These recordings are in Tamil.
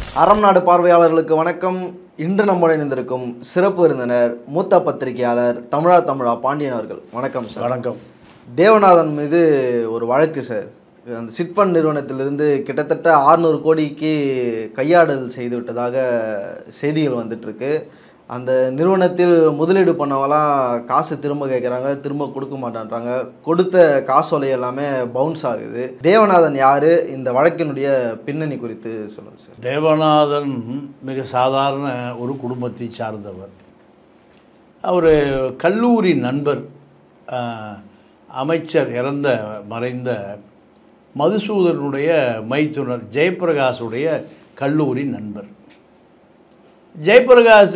அறம் நாடு பார்வையாளர்களுக்கு வணக்கம். இன்று நம்முடன் இணைந்திருக்கும் சிறப்பு விருந்தினர் மூத்த பத்திரிகையாளர் தமிழா பாண்டியன் அவர்கள். வணக்கம் சார். வணக்கம். தேவநாதன் மீது ஒரு வழக்கு சார். அந்த சிட்ஃபண்ட் நிறுவனத்திலிருந்து கிட்டத்தட்ட 600 கோடிக்கு கையாடல் செய்து விட்டதாக செய்திகள் வந்துட்டுருக்கு. அந்த நிறுவனத்தில் முதலீடு பண்ணவங்களாம் காசு திரும்ப கேட்குறாங்க, திரும்ப கொடுக்க மாட்டேன்றாங்க. கொடுத்த காசோலை எல்லாமே பவுன்ஸ் ஆகுது. தேவநாதன் யார்? இந்த வழக்கினுடைய பின்னணி குறித்து சொல்லுங்கள் சார். தேவநாதன் மிக சாதாரண ஒரு குடும்பத்தை சார்ந்தவர். அவர் கல்லூரி நண்பர், அமைச்சர் மறைந்த மதுசூதனுடைய மைத்துனர் ஜெயபிரகாஷுடைய கல்லூரி நண்பர். ஜெயபிரகாஷ்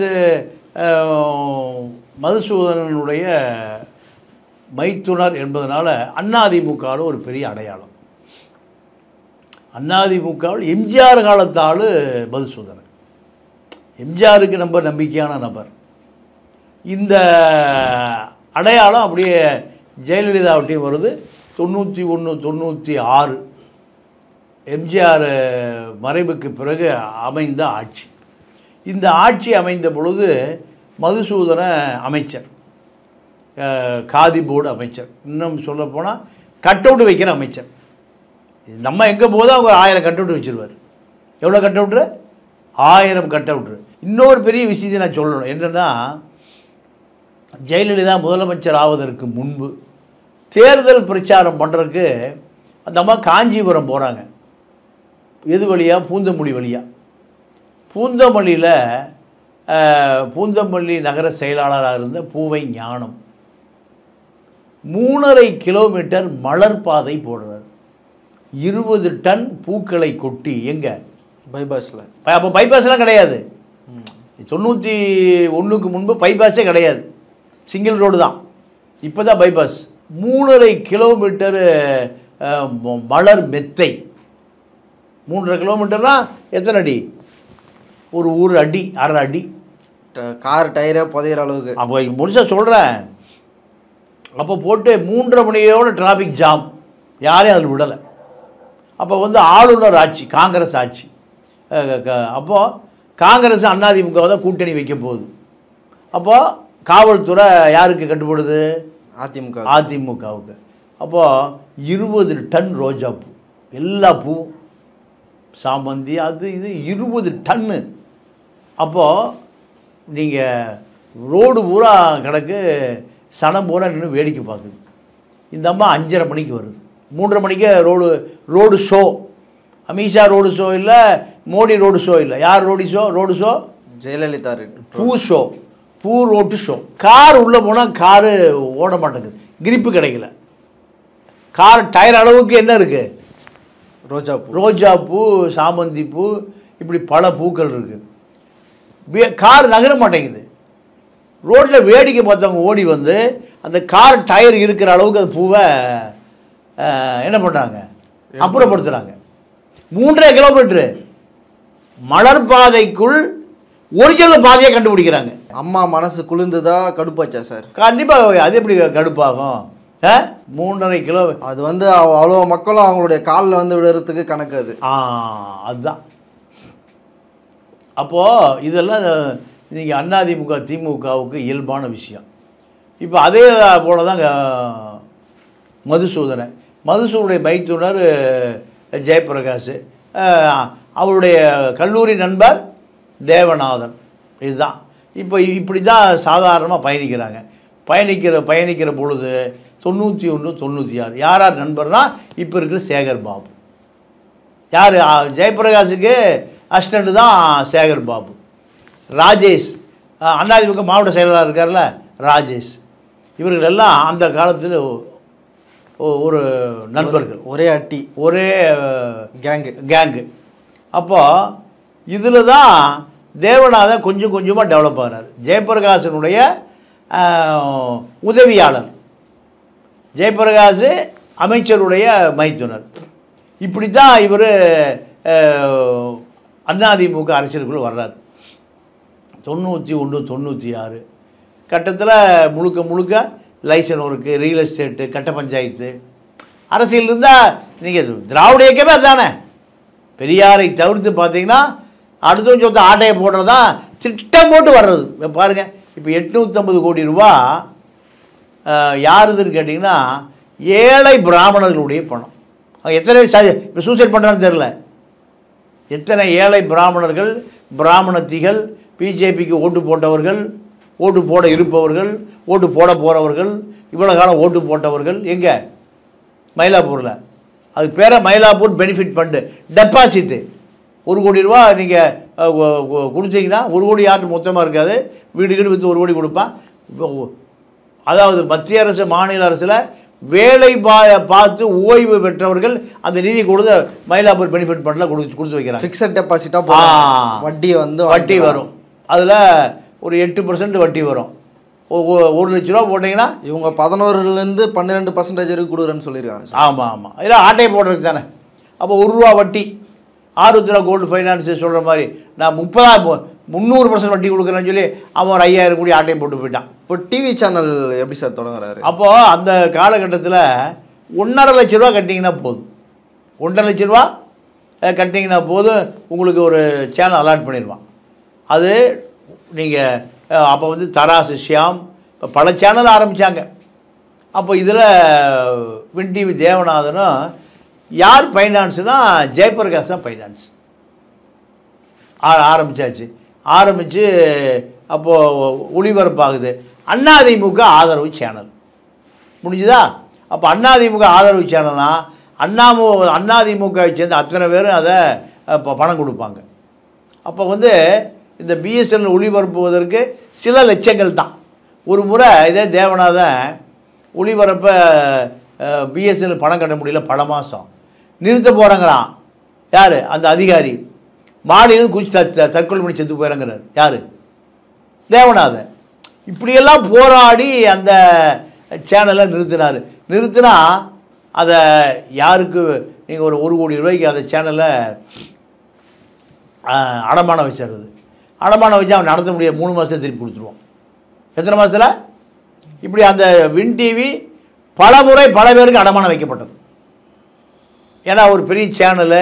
மதுசூதனனுடைய மைத்துனர் என்பதனால அதிமுகவில் ஒரு பெரிய அடையாளம். அதிமுகவில் எம்ஜிஆர் காலத்தால் மதுசூதனன், எம்ஜிஆருக்கு ரொம்ப நம்பிக்கையான நபர். இந்த அடையாளம் அப்படியே ஜெயலலிதாவிட்டையும் வருது. 91, 96 எம்ஜிஆர் மறைவுக்கு பிறகு அமைந்த ஆட்சி. இந்த ஆட்சி அமைந்த பொழுது மதுசூதன அமைச்சர், காதி போர்டு அமைச்சர், இன்னும் சொல்லப்போனால் கட் அவுட் வைக்கிற அமைச்சர். நம்ம எங்கே போதும் அவங்க 1000 கட் அவுட் வச்சுருவார். எவ்வளோ கட் அவுட்ரு? 1000 கட் அவுட்ரு. இன்னொரு பெரிய விஷயத்தை நான் சொல்லணும். என்னென்னா, ஜெயலலிதா முதலமைச்சர் ஆவதற்கு முன்பு தேர்தல் பிரச்சாரம் பண்ணுறதுக்கு அந்த அம்மா காஞ்சிபுரம் போகிறாங்க. எது வழியாக? பூந்தமல்லி வழியாக. பூந்தமல்லி நகர செயலாளராக இருந்த பூவை ஞானம் 3.5 கிலோமீட்டர் மலர் பாதை போடுறார். 20 டன் பூக்களை கொட்டி. எங்கே? பைபாஸில். அப்போ பைபாஸ்லாம் கிடையாது. 91க்கு முன்பு பைபாஸே கிடையாது, சிங்கிள் ரோடு தான். இப்போ தான் பைபாஸ். 3.5 கிலோமீட்டர் மலர் மெத்தை. 3.5 கிலோமீட்டர்னால் எத்தனை அடி? ஒரு அடி, 1/2 அடி. கார் டயரை புதையிற அளவுக்கு. அப்போ முழுசாக சொல்கிறேன். அப்போ போட்டு 3:30 மணியோட டிராஃபிக் ஜாம், யாரையும் அதில் விடலை. அப்போ ஆளுநர் ஆட்சி, காங்கிரஸ் ஆட்சி. அப்போது காங்கிரஸ் அதிமுக தான் கூட்டணி வைக்க போகுது. அப்போது காவல்துறை யாருக்கு கட்டுப்படுது? அதிமுகவுக்கு. அப்போது 20 டன் ரோஜா பூ, எல்லா பூவும், சாமந்தி, அது இது 20 டன்னு. அப்போது நீங்கள் ரோடு பூரா கிடக்கு, சனம் பூரா நின்று வேடிக்கை பார்க்குது. இந்த அம்மா 5:30 மணிக்கு வருது. 3:30 மணிக்கு road show. Amit Shah road show இல்லை, மோடி ரோடு ஷோ இல்லை. யார் ரோடு ஷோ? ஜெயலலிதா பூ ஷோ, பூ ரோட்டு ஷோ. கார் உள்ளே போனால் காரு ஓட மாட்டேங்குது, கிரிப்பு கிடைக்கல. கார் டயர் அளவுக்கு என்ன இருக்குது? ரோஜா பூ, சாமந்தி பூ, இப்படி பல பூக்கள் இருக்குது. கார் நகர மாட்டேங்குது. ரோட்டில் வேடிக்கை பார்த்தவங்க ஓடி வந்து அந்த கார் டயர் இருக்கிற அளவுக்கு அந்த பூவை என்ன பண்ணுறாங்க? அப்புறப்படுத்துகிறாங்க. 3.5 கிலோமீட்டரு மலர் பாதைக்குள் ஒரிஜினல் பாதையை கண்டுபிடிக்கிறாங்க. அம்மா மனசு குளிர்ந்துதா, கடுப்பாச்சா சார்? கண்டிப்பாக. அது எப்படி கடுப்பாகும்? 3.5 கிலோ. அது அவ்வளோ மக்களும் அவங்களுடைய காலில் விடுறதுக்கு கணக்கு. அதுதான். அப்போது இதெல்லாம் இன்றைக்கி அதிமுக திமுகவுக்கு இயல்பான விஷயம். இப்போ அதே போல தான் மதுசூதனுடைய மைத்துனர் ஜெயபிரகாஷ், அவருடைய கல்லூரி நண்பர் தேவநாதன். இதுதான். இப்போ இப்படி தான் சாதாரணமாக பயணிக்கிற பொழுது 91, 96 யார் நண்பர்னால் இப்போ இருக்கிற சேகர் பாபு. யார்? ஜெயபிரகாஷுக்கு அசிஸ்டண்ட்டு தான் சேகர் பாபு. ராஜேஷ், அதிமுக மாவட்ட செயலாளர் இருக்கார்ல, ராஜேஷ். இவர்கள் எல்லாம் அந்த காலத்தில் ஒரு நண்பர்கள், ஒரே கேங்கு. அப்போது இதில் தான் தேவநாதன் கொஞ்சம் கொஞ்சமாக டெவலப் ஆகிறார். ஜெயபிரகாஷனுடைய உதவியாளர், ஜெயபிரகாஷ் அமைச்சருடைய மைத்துனர். இப்படி தான் இவர் அதிமுக அரசியலுக்குள் வர்றார். 91, 96 கட்டத்தில் முழுக்க லைசன் ஒர்க்கு, ரியல் எஸ்டேட்டு, கட்ட பஞ்சாயத்து அரசியல் இருந்தால் நீங்கள் திராவிட இயக்கமே அதுதானே. பெரியாரை தவிர்த்து பார்த்தீங்கன்னா அடுத்த சொத்தை ஆட்டையை போடுறது தான் திட்டம் போட்டு வர்றது. பாருங்கள், இப்போ 850 கோடி ரூபா யாருதுன்னு கேட்டிங்கன்னா ஏழை பிராமணர்களுடைய பணம். எத்தனை இப்போ சூசைட் பண்ணுறான்னு தெரில. எத்தனை ஏழை பிராமணர்கள், பிராமணத்திகள், பிஜேபிக்கு ஓட்டு போட்டவர்கள், ஓட்டு போட இருப்பவர்கள், ஓட்டு போட போகிறவர்கள், இவ்வளோ காலம் ஓட்டு போட்டவர்கள் எங்கே? மயிலாப்பூரில். அதுக்கு பேரை மயிலாப்பூர் பெனிஃபிட் ஃபண்டு டெபாசிட்டு. 1 கோடி ரூபா நீங்கள் கொடுத்தீங்கன்னா 1 கோடி யாருக்கு மொத்தமாக இருக்காது, வீடு வீடு விற்று 1 கோடி கொடுப்பான். அதாவது மத்திய அரசு மாநில அரசில் வேலை பார்த்து ஓய்வு பெற்றவர்கள் அந்த நிதி கொடுத்து மயிலாப்பூர் பெனிஃபிட் ஃபண்டில் கொடுத்து வைக்கிறாங்க. ஃபிக்ஸட் டெபாசிட்டாக வட்டி வரும். அதில் ஒரு 8% வட்டி வரும். 1 லட்ச ரூபா போட்டிங்கன்னா இவங்க 11லேருந்து 12% வரைக்கும் கொடுக்குறேன்னு சொல்லியிருக்காங்க. ஆமாம் ஆமாம், இல்லை ஆட்டையை போடுறது தானே. அப்போ 1 ரூபா வட்டி. ஆருத்ரா கோல்டு ஃபைனான்ஸு சொல்கிற மாதிரி நான் 300% வட்டி கொடுக்குறேன்னு சொல்லி அவன் ஒரு 5000 கோடி ஆட்டையை போட்டு போயிட்டான். இப்போ டிவி சேனல் எப்படி சார் தொடங்குறாரு? அப்போது அந்த காலகட்டத்தில் 1.5 லட்ச ரூபா கட்டிங்கன்னா போதும். 1.5 லட்ச ரூபா கட்டிங்கன்னா போதும், உங்களுக்கு ஒரு சேனல் அலாட் பண்ணிடுவான். அது நீங்கள் அப்போ வந்து தராசு, ஷியாம், இப்போ பல சேனல் ஆரம்பித்தாங்க. அப்போ இதில் வின் டிவி தேவநாதனும் யார் ஃபைனான்ஸுனால் ஜெயபிரகாஷ் தான் ஃபைனான்ஸ் ஆரம்பித்தாச்சு. ஆரம்பித்து அப்போது ஒளிபரப்பாகுது. அதிமுக ஆதரவு சேனல் முடிஞ்சுதா? அப்போ அதிமுக ஆதரவு சேனல்னால் அதிமுகவை சேர்ந்து அத்தனை பேரும் அதை பணம் கொடுப்பாங்க. அப்போ வந்து இந்த பிஎஸ்என்எல் ஒளிபரப்புவதற்கு சில லட்சங்கள் தான். ஒரு முறை இதே தேவநாதன் ஒளிபரப்ப பிஎஸ்என்எல் பணம் கட்ட முடியல, பல மாதம் நிறுத்த போகிறாங்களாம். யார்? அந்த அதிகாரி மாடியிலிருந்து குச்சி தற்கொலை பண்ணி செத்து போயிறங்கிறார். யார்? தேவநாதன். இப்படியெல்லாம் போராடி அந்த சேனலை நிறுத்தினார். நிறுத்தினா அதை யாருக்கு நீங்கள் ஒரு 1 கோடி ரூபாய்க்கு அந்த சேனலை அடமானம் வச்சிடுறது. அடமானம் வச்சு அவன் நடத்த முடியாது. 3 மாதத்தில் திருப்பி கொடுத்துருவான். எத்தனை மாதத்தில்? இப்படி அந்த வின் டிவி பல முறை பல பேருக்கு அடமானம் வைக்கப்பட்டது. ஏன்னா ஒரு பெரிய சேனலு,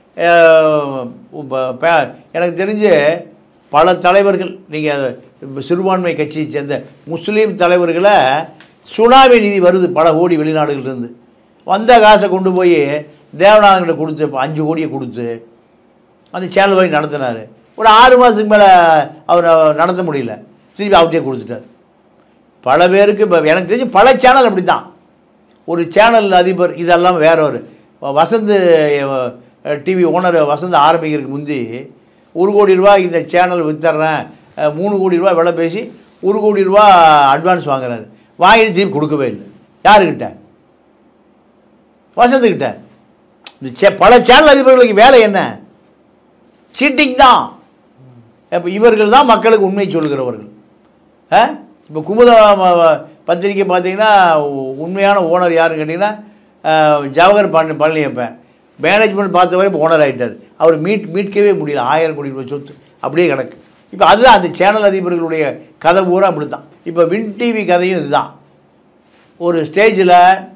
எனக்கு தெரிஞ்சு பல தலைவர்கள், நீங்கள் சிறுபான்மை கட்சியை சேர்ந்த முஸ்லீம் தலைவர்களை சுனாமி நிதி வருது பல கோடி வெளிநாடுகளிலிருந்து. வந்த காசை கொண்டு போய் தேவநாதன்கிட்ட கொடுத்து 5 கோடியை கொடுத்து அந்த சேனல் போய் நடத்தினார். ஒரு 6 மாதத்துக்கு மேலே அவர் நடத்த முடியல, திருப்பி அவர்கிட்டே கொடுத்துட்டார். பல பேருக்கு இப்போ எனக்கு தெரிஞ்சு பல சேனல் அப்படி தான். ஒரு சேனல் அதிபர் இதெல்லாம் வேற ஒரு வசந்த் டிவி ஓனர் வசந்த் ஆரம்பிக்கிறதுக்கு முந்தி 1 கோடி ரூபா இந்த சேனல் விற்றுறேன், 3 கோடி ரூபா விலை பேசி 1 கோடி ரூபா அட்வான்ஸ் வாங்குறாரு. வாங்கிட்டு திருப்பி கொடுக்கவே இல்லை. யாருக்கிட்ட? வசந்துக்கிட்ட. இந்த பல சேனல் அதிபர்களுக்கு வேலை என்ன? சீட்டிங் தான். இப்போ இவர்கள் தான் மக்களுக்கு உண்மை சொல்கிறவர்கள். இப்போ குமுத பத்திரிக்கை பார்த்தீங்கன்னா உண்மையான ஓனர் யாருன்னு கேட்டிங்கன்னா ஜவஹர் பழனியப்பன். மேனேஜ்மெண்ட் பார்த்த வரை இப்போ ஓனர் ஆகிட்டார். அவர் மீட்கவே முடியல. 1000 கோடி ரூபாய் சொத்து அப்படியே கிடக்கு. இப்போ அதுதான் அந்த சேனல் அதிபர்களுடைய கதை பூரா அப்படி தான். இப்போ வின் டிவி கதையும் இதுதான். ஒரு ஸ்டேஜில்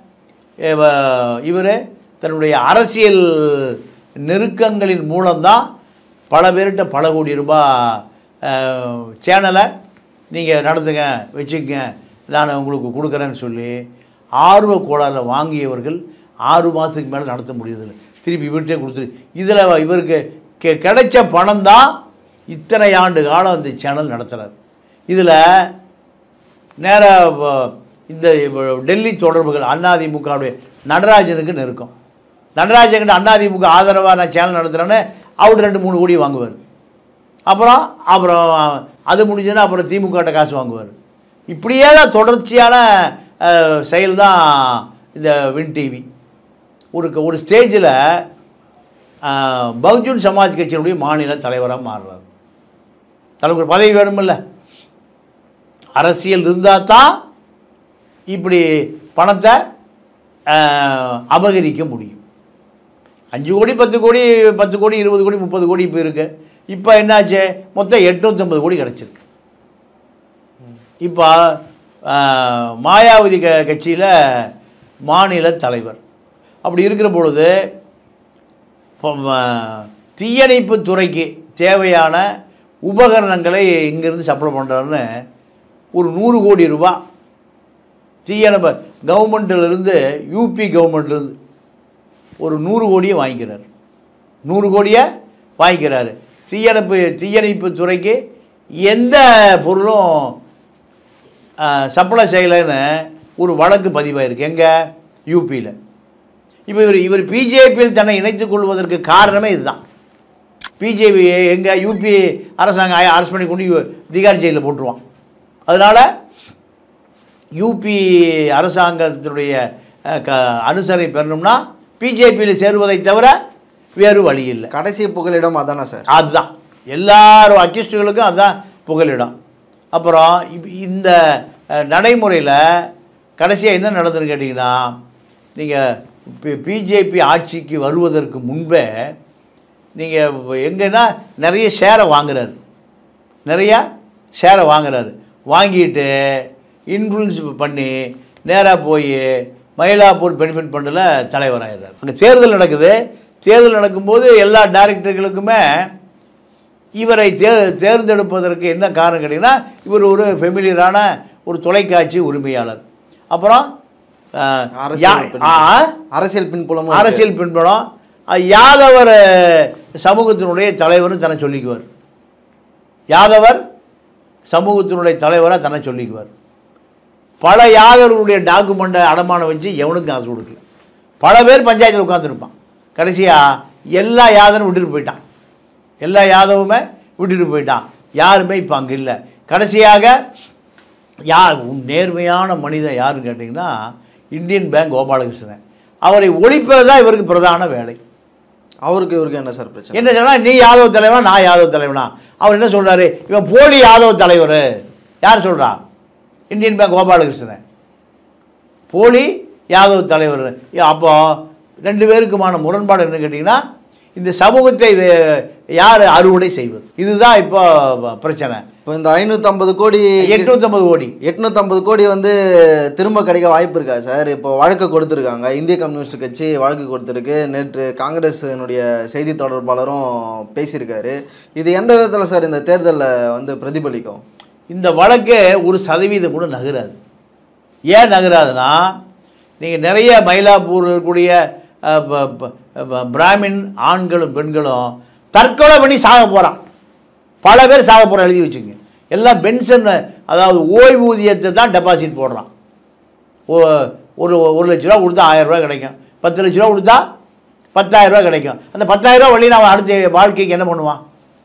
இவர் தன்னுடைய அரசியல் நெருக்கங்களின் மூலம்தான் பல பேர்கிட்ட பல கோடி ரூபாய் சேனலை நீங்கள் நடத்துங்க, வச்சுக்கங்க, நான் உங்களுக்கு கொடுக்குறேன்னு சொல்லி ஆர்வ கோளாறில் வாங்கியவர்கள் 6 மாதத்துக்கு மேலே நடத்த முடியதில்லை. திருப்பி இவர்கிட்டே கொடுத்துரு. இதில் இவருக்கு கிடைச்ச பணம் தான் இத்தனை ஆண்டு காலம் இந்த சேனல் நடத்துகிறார். இதில் நேராக இந்த டெல்லி தொடர்புகள் அதிமுகவுடைய நடராஜனுக்கு நெருக்கம். நடராஜன்கிட்ட அதிமுக ஆதரவாக நான் சேனல் நடத்துகிறேன்னு அவர் 2-3 கோடி வாங்குவார். அப்புறம் அது முடிஞ்சதுன்னா அப்புறம் திமுகட்ட காசு வாங்குவார். இப்படியே தான் தொடர்ச்சியான செயல் தான் இந்த வின் டிவி. ஒரு ஸ்டேஜில் பகுஜன் சமாஜ் கட்சியினுடைய மாநில தலைவராக மாறுறார். தனக்கு ஒரு பதவி வேணுமில்ல, அரசியல் இருந்தால் தான் இப்படி பணத்தை அபகரிக்க முடியும். 5 கோடி 10 கோடி 10 கோடி 20 கோடி 30 கோடி இப்போ இருக்குது. இப்போ என்னாச்சு? மொத்தம் 850 கோடி கிடச்சிருக்கு. இப்போ மாயாவதி கட்சியில் மாநில தலைவர். அப்படி இருக்கிற பொழுது தீயணைப்பு துறைக்கு தேவையான உபகரணங்களை இங்கேருந்து சப்ளை பண்ணுறாருன்னு ஒரு 100 கோடி ரூபா தீயணைப்பு கவர்மெண்ட்டிலிருந்து யூபி கவர்மெண்ட்லேருந்து ஒரு 100 கோடியை வாங்கிக்கிறார். 100 கோடியை வாங்கிக்கிறாரு. தீயணைப்பு துறைக்கு எந்த பொருளும் சப்ளை செய்யலைன்னு ஒரு வழக்கு பதிவாயிருக்கு எங்கே யூபியில். இப்போ இவர் பிஜேபியில் தன்னை இணைத்துக் கொள்வதற்கு காரணமே இதுதான். பிஜேபி எங்கே யூபி அரசாங்கம் அரெஸ்ட் பண்ணி கொண்டு திகார் ஜெயிலில் போட்டுருவான். அதனால் யூபி அரசாங்கத்தினுடைய அனுசரணை பெறணும்னா பிஜேபியில் சேருவதை தவிர வேறு வழி இல்லை. கடைசி புகலிடம் அதானே சார்? அதுதான் எல்லாரும் அக்யூஸ்டுகளுக்கும் அதுதான் புகலிடம். அப்புறம் இந்த நடைமுறையில் கடைசியாக என்ன நடந்ததுன்னு கேட்டிங்கன்னா, நீங்கள் பிஜேபி ஆட்சிக்கு வருவதற்கு முன்பே நீங்கள் எங்கன்னா நிறைய ஷேரை வாங்குறாரு. வாங்கிட்டு இன்ஃப்ளூயன்ஸ் பண்ணி நேராக போய் மயிலாப்பூர் பெனிஃபிட் ஃபண்டில் தலைவராகிறார். அங்கே தேர்தல் நடக்குது. தேர்தல் நடக்கும்போது எல்லா டைரக்டர்களுக்குமே இவரை தேர்ந்தெடுப்பதற்கு என்ன காரணம் கேட்டிங்கன்னா, இவர் ஒரு ஃபெமிலியரான ஒரு தொலைக்காட்சி உரிமையாளர். அப்புறம் அரசியல் பின்புலம் யாதவர் சமூகத்தினுடைய தலைவர்னு தன்னை சொல்லிக்குவார். யாதவர் சமூகத்தினுடைய தலைவராக தன்னை சொல்லிக்குவார். பல யாதவர்களுடைய டாக்குமெண்ட்டை அடமானம் வச்சு எவனுக்கும் காசு கொடுக்கல. பல பேர் பஞ்சாயத்தில் உட்காந்துருப்பான். கடைசியாக எல்லா யாதவரும் விட்டுட்டு போயிட்டான். யாருமே இப்போ அங்கே இல்லை. கடைசியாக நேர்மையான மனிதன் யாருன்னு கேட்டிங்கன்னா இந்தியன் பேங்க் கோபாலகிருஷ்ணன். அவரை ஒழிப்பது தான் இவருக்கு பிரதான வேலை. இவருக்கு என்ன சார் பிரச்சனை? என்ன சொன்னால், நீ யாதவ் தலைவனா நான் யாதவ் தலைவனா? அவர் என்ன சொல்கிறாரு, இவன் போலி யாதவ் தலைவர். யார் சொல்கிறா? இந்தியன் பேங்க் கோபாலகிருஷ்ணன் போலி யாதவ் தலைவர். அப்போது 2 பேருக்குமான முரண்பாடு என்ன கேட்டிங்கன்னா, இந்த சமூகத்தை யார் அறுவடை செய்வது? இதுதான் இப்போ பிரச்சனை. இப்போ இந்த 850 கோடி வந்து திரும்ப கிடைக்க வாய்ப்பு இருக்கா சார்? இப்போ வழக்கு கொடுத்துருக்காங்க. இந்திய கம்யூனிஸ்ட் கட்சி வழக்கு கொடுத்துருக்கு. நேற்று காங்கிரஸினுடைய செய்தி தொடர்பாளரும் பேசியிருக்காரு. இது எந்த விதத்தில் சார் இந்த தேர்தலில் வந்து பிரதிபலிக்கும்? இந்த வழக்கு 1% கூட நகராது. ஏன் நகராதுன்னா, நீங்கள் நிறைய மயிலாப்பூர் இருக்கக்கூடிய பிராமின் ஆண்களும் பெண்களும் தற்கொலை பண்ணி சாக போகிறான். பல பேர் சாக போகிறான். எழுதி வச்சுங்க. எல்லாம் பென்ஷன், அதாவது ஓய்வூதியத்தை தான் டெபாசிட் போடுறான். ஒரு 1 லட்ச ரூபா கொடுத்தா 1000 ரூபா கிடைக்கும். 10 லட்ச ரூபா கொடுத்தா 10,000 ரூபா கிடைக்கும். அந்த 10,000 ரூபா வழியில் அவன் அடுத்த வாழ்க்கைக்கு என்ன பண்ணுவான்?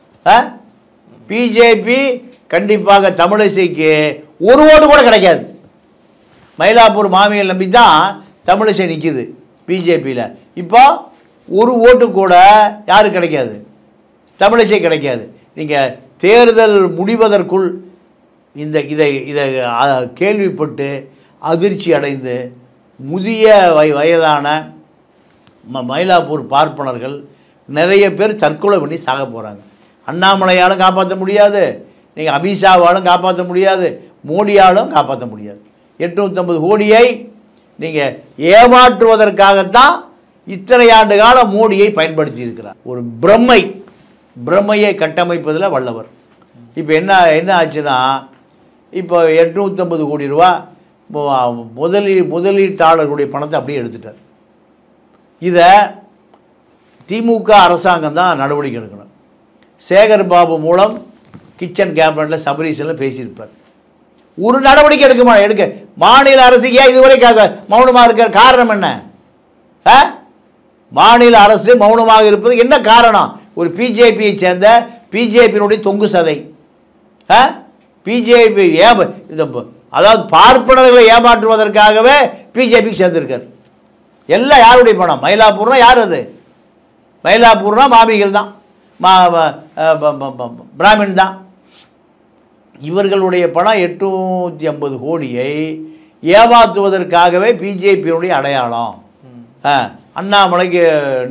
பிஜேபி கண்டிப்பாக தமிழிசைக்கு 1 ஓட்டு கூட கிடைக்காது. மயிலாப்பூர் மாமியை நம்பி தான் தமிழிசை நிற்கிது பிஜேபியில். இப்போ 1 ஓட்டு கூட யாருக்கு கிடைக்காது? தமிழிசை கிடைக்காது. நீங்கள் தேர்தல் முடிவதற்குள் இதை கேள்விப்பட்டு அதிர்ச்சி அடைந்து முதிய வயதான மயிலாப்பூர் பார்ப்பனர்கள் நிறைய பேர் தற்கொலை பண்ணி சாக போகிறாங்க. அண்ணாமலையாலும் காப்பாற்ற முடியாது, நீங்கள் அமித்ஷாவாலும் காப்பாற்ற முடியாது, மோடியாலும் காப்பாற்ற முடியாது. 850 கோடியை நீங்கள் ஏமாற்றுவதற்காகத்தான் இத்தனை ஆண்டு காலம் மோடியை பயன்படுத்தி இருக்கிறார். ஒரு பிரம்மையை கட்டமைப்பதில் வல்லவர். இப்போ என்ன ஆச்சுன்னா, இப்போ 850 கோடி ரூபா முதலீட்டாளர்களுடைய பணத்தை அப்படியே எடுத்துட்டார். இதை திமுக அரசாங்கம் தான் நடவடிக்கை எடுக்கணும். சேகர் பாபு மூலம் கிச்சன் கேபினட்டில் சபரீசனில் பேசியிருப்பார். ஒரு நடவடிக்கை எடுக்க மாநில அரசுக்கு இதுவரை மௌனமாக இருக்கிற காரணம் என்ன? மாநில அரசு மௌனமாக இருப்பது என்ன காரணம்? ஒரு பிஜேபியை சேர்ந்த பிஜேபியினுடைய தொங்கு சதை பிஜேபி அதாவது பார்ப்பனர்களை ஏமாற்றுவதற்காகவே பிஜேபிக்கு சேர்ந்திருக்கார். எல்லாம் யாருடைய பணம்? மயிலாப்பூர்னா யார்? அது மயிலாப்பூர்னா மாமிகள் தான், பிராமின் தான். இவர்களுடைய பணம் 850 கோடியை ஏமாற்றுவதற்காகவே பிஜேபியினுடைய அடையாளம். அண்ணாமலைக்கு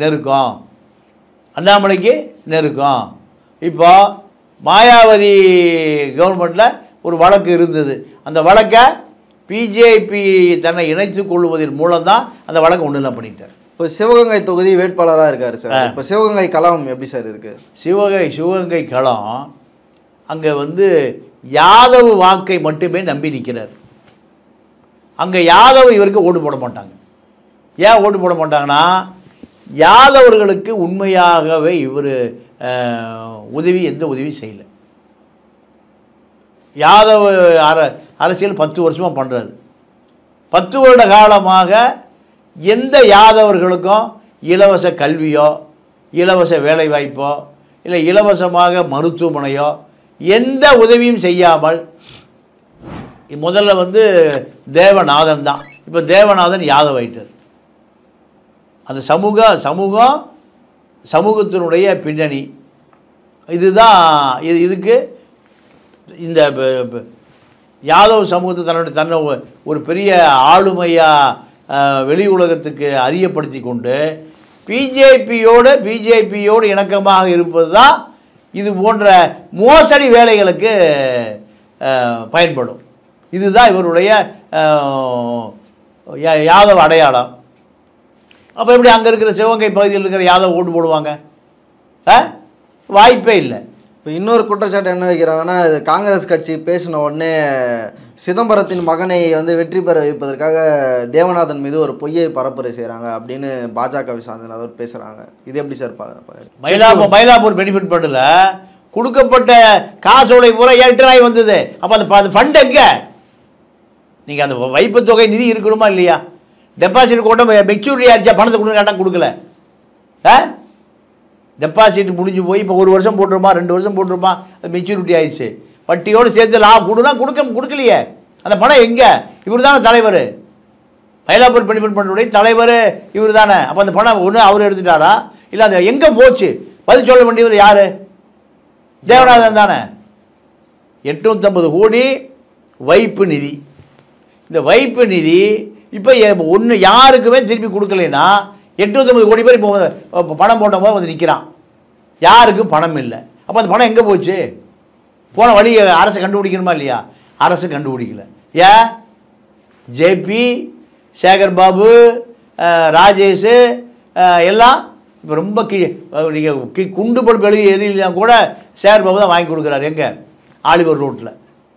நெருக்கம். இப்போ மாயாவதி கவர்மெண்ட்டில் ஒரு வழக்கு இருந்தது. அந்த வழக்கை பிஜேபி தன்னை இணைத்து கொள்வதன் மூலம்தான் அந்த வழக்கை ஒன்றும் பண்ணிட்டார். இப்போ சிவகங்கை தொகுதி வேட்பாளராக இருக்காரு சார். இப்போ சிவகங்கை களம் எப்படி சார் இருக்கு? சிவகங்கை களம் அங்கே வந்து யாதவ் வாக்கை மட்டுமே நம்பி நிற்கிறார். அங்கே யாதவ் இவருக்கு ஓட்டு போட மாட்டாங்க. ஏன் ஓட்டு போட மாட்டாங்கன்னா, யாதவர்களுக்கு உண்மையாகவே இவர் எந்த உதவியும் செய்யலை. யாதவ அரசியல் 10 வருஷமாக பண்ணுறாரு. 10 வருட காலமாக எந்த யாதவர்களுக்கும் இலவச கல்வியோ, இலவச வேலைவாய்ப்போ, இல்லை இலவசமாக மருத்துவமனையோ எந்த உதவியும் செய்யாமல், முதல்ல வந்து தேவநாதன் தான், இப்போ தேவநாதன் யாதவ் ஆயிட்டார். அந்த சமூகத்தினுடைய பின்னணி இதுதான். இதுக்கு இந்த யாதவ் சமூகத்தை தன்னை ஒரு பெரிய ஆளுமையாக வெளி உலகத்துக்கு அறியப்படுத்தி கொண்டு பிஜேபியோடு இணக்கமாக இருப்பது தான் இது போன்ற மோசடி வேலைகளுக்கு பயன்படும். இதுதான் இவருடைய யாதவ் அடையாளம். அப்போ எப்படி அங்கே இருக்கிற சிவகங்கை பகுதியில் இருக்கிற யாதவ் ஓட்டு போடுவாங்க? வாய்ப்பே இல்லை. இப்போ இன்னொரு குற்றச்சாட்டு என்ன வைக்கிறாங்கன்னா, இது காங்கிரஸ் கட்சி பேசின உடனே சிதம்பரத்தின் மகனை வந்து வெற்றி பெற வைப்பதற்காக தேவநாதன் மீது ஒரு பொய்யை பரப்புரை செய்கிறாங்க அப்படின்னு பாஜகவை சார்ந்தவர் பேசுகிறாங்க. இது எப்படி சார்? மயிலாப்பூர் பெனிஃபிட் ஃபண்டில் கொடுக்கப்பட்ட காசோலை பூரா ஏற்றாய் வந்தது. அப்போ அந்த ஃபண்ட் எங்கே? நீங்கள் அந்த வைப்பு தொகை நிதி இருக்கணுமா இல்லையா? டெபாசிட் கூட மெச்சூரிட்டி ஆயிடுச்சா? பணத்தை கொடுக்க கேட்டால் கொடுக்கல. டெபாசிட் முடிஞ்சு போய் இப்போ 1 வருஷம் போட்டுருமா, 2 வருஷம் போட்டுருமா, அது மெச்சூரிட்டி ஆயிடுச்சு. வட்டியோடு சேர்த்து கொடுக்கலையே. அந்த பணம் எங்கே? இவர் தானே தலைவர். மயிலாப்பூர் பெனிஃபிட் ஃபண்டுடைய தலைவர் இவர் தானே. அப்போ அந்த பணம் ஒன்று அவர் எடுத்துட்டாரா, இல்லை அந்த எங்கே போச்சு? பதில் சொல்ல வேண்டியவர் யார்? தேவநாதன் தானே. 850 கோடி வைப்பு நிதி. இந்த வைப்பு நிதி இப்போ ஒன்று யாருக்குமே திருப்பி கொடுக்கலைன்னா 850 கோடி பேர் இப்போ பணம் போட்ட போது வந்து நிற்கிறான். யாருக்கும் பணம் இல்லை. அப்போ அந்த பணம் எங்கே போச்சு? போன வழி அரசு கண்டுபிடிக்கணுமா இல்லையா? அரசு கண்டுபிடிக்கல. ஏன்? ஜேபி, சேகர் பாபு, ராஜேஷ் எல்லாம் இப்போ ரொம்ப நீங்கள் குண்டு படுப்பு எரியலாம் கூட சேகர் பாபு தான் வாங்கி கொடுக்குறாரு. எங்கே? ஆலிவர் ரோட்டில்.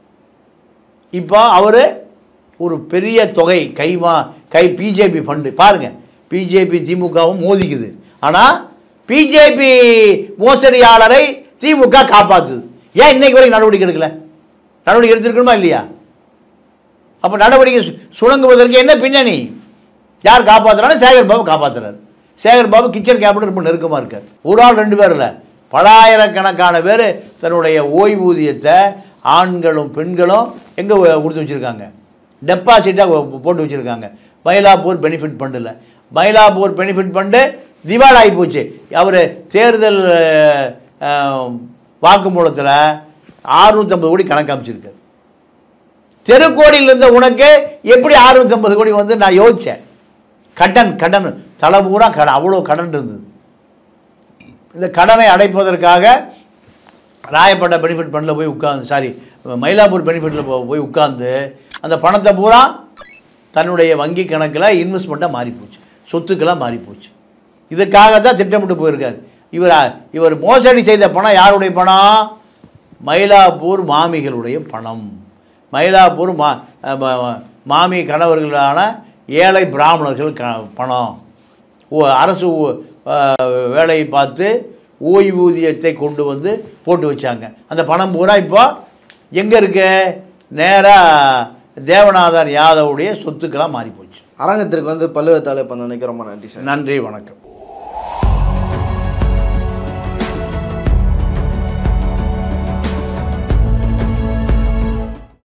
இப்போ அவர் ஒரு பெரிய தொகை பிஜேபி ஃபண்டு பாருங்கள். பிஜேபி திமுகவும் மோதிக்குது. ஆனால் பிஜேபி மோசடியாளரை திமுக காப்பாற்றுது. ஏன் இன்னைக்கு வரைக்கும் நடவடிக்கை எடுக்கல? நடவடிக்கை எடுத்துருக்கணுமா இல்லையா? அப்போ நடவடிக்கை சுணங்குவதற்கு என்ன பின்னணி? யார் காப்பாற்றுறாரு? சேகர் பாபு காப்பாற்றுறாரு. சேகர் பாபு கிச்சன் கேபினட் ரொம்ப நெருக்கமாக இருக்கார். ஒரு ஆள் 2 பேர் இல்லை, பலாயிரக்கணக்கான பேர் தன்னுடைய ஓய்வூதியத்தை ஆண்களும் பெண்களும் எங்கே கொடுத்து வச்சுருக்காங்க? டெபாசிட்டாக போட்டு வச்சுருக்காங்க. மயிலாப்பூர் பெனிஃபிட் ஃபண்டில். மயிலாப்பூர் பெனிஃபிட் ஃபண்டு திவால் ஆகி போச்சு. அவர் தேர்தல் வாக்குமூலத்தில் 650 கோடி கணக்கு அமைச்சிருக்காரு. தெருக்கோடியில் இருந்த உனக்கு எப்படி 650 கோடி வந்து நான் யோசித்தேன். கடன் தலை பூரா அவ்வளோ கடன் இருந்தது. இந்த கடனை அடைப்பதற்காக ராயப்பேட்டை பெனிஃபிட் ஃபண்டில் போய் மயிலாப்பூர் பெனிஃபிட்டில் போய் உட்கார்ந்து அந்த பணத்தை பூரா தன்னுடைய வங்கி கணக்கில் இன்வெஸ்ட்மெண்ட்டாக மாறிப்போச்சு, சொத்துக்கெல்லாம் மாறிப்போச்சு. இதுக்காகத்தான் திட்டமிட்டு போயிருக்காரு. இவர் மோசடி செய்த பணம் யாருடைய பணம்? மயிலாப்பூர் மாமிகளுடைய பணம். மயிலாப்பூர் மாமி கணவர்களான ஏழை பிராமணர்கள் பணம். அரசு வேலையை பார்த்து ஓய்வூதியத்தை கொண்டு வந்து போட்டு வச்சாங்க. அந்த பணம் பூரா இப்போ எங்கே இருக்கு? நேராக தேவநாதன் யாதவுடைய சொத்துக்கெல்லாம் மாறி போச்சு. அரங்கத்திற்கு வந்து பல்லுவத்தாலே பண்ண நினைக்க ரொம்ப நன்றி சார். நன்றி, வணக்கம்.